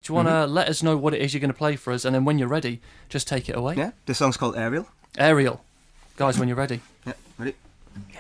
Do you want to let us know what it is you're going to play for us, and then when you're ready, just take it away? Yeah, this song's called Ariel. Ariel. Guys, when you're ready. Yeah, ready? Yeah.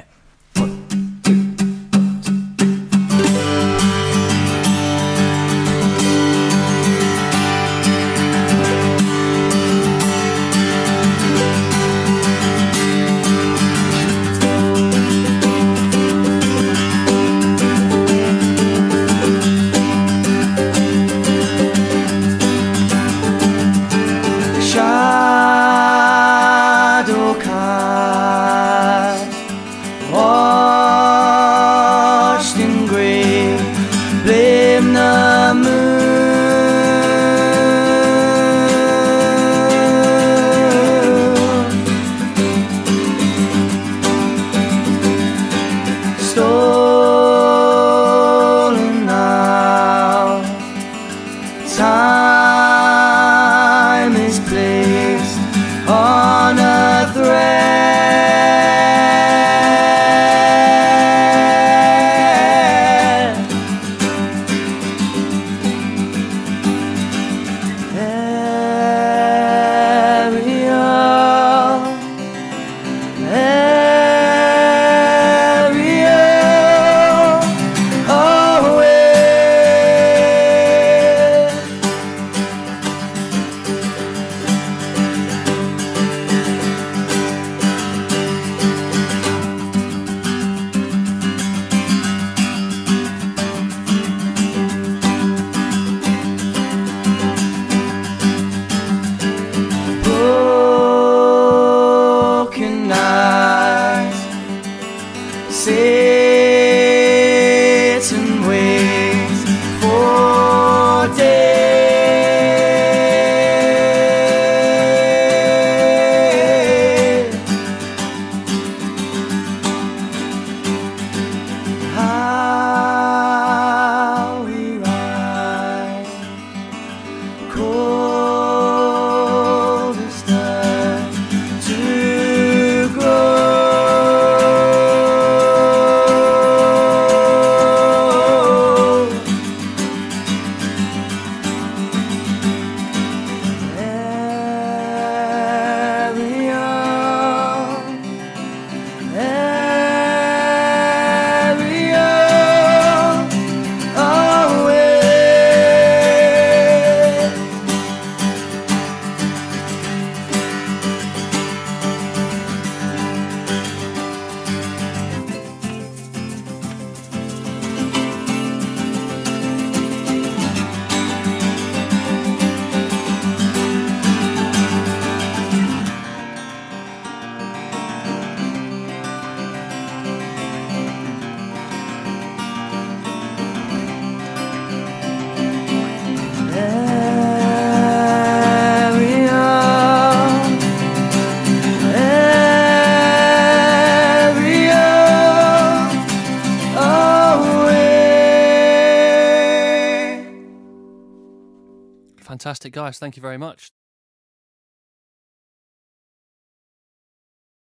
Shadow cast, washed in grey, blame the moon. Stolen now, time is placed on a thread. Ariel, Ariel, away. Broken eyes, Satan waits for day. How we rise, cold as dirt to grow. Fantastic, guys. Thank you very much.